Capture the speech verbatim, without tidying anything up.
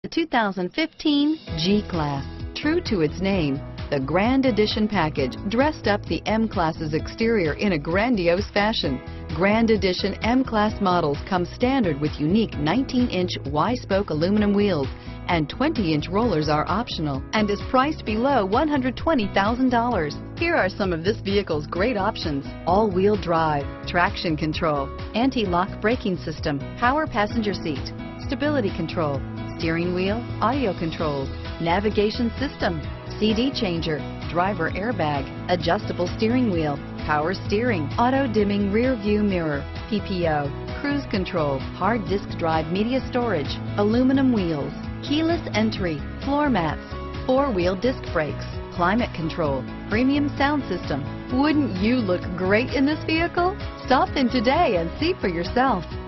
The two thousand fifteen G-Class. True to its name, the Grand Edition package dressed up the M-Class's exterior in a grandiose fashion. Grand Edition M-Class models come standard with unique nineteen inch Y-spoke aluminum wheels, and twenty inch rollers are optional and is priced below one hundred twenty thousand dollars. Here are some of this vehicle's great options: all-wheel drive, traction control, anti-lock braking system, power passenger seat, stability control, steering wheel audio controls, navigation system, C D changer, driver airbag, adjustable steering wheel, power steering, auto-dimming rear view mirror, P P O, cruise control, hard disk drive media storage, aluminum wheels, keyless entry, floor mats, four-wheel disc brakes, climate control, premium sound system. Wouldn't you look great in this vehicle? Stop in today and see for yourself.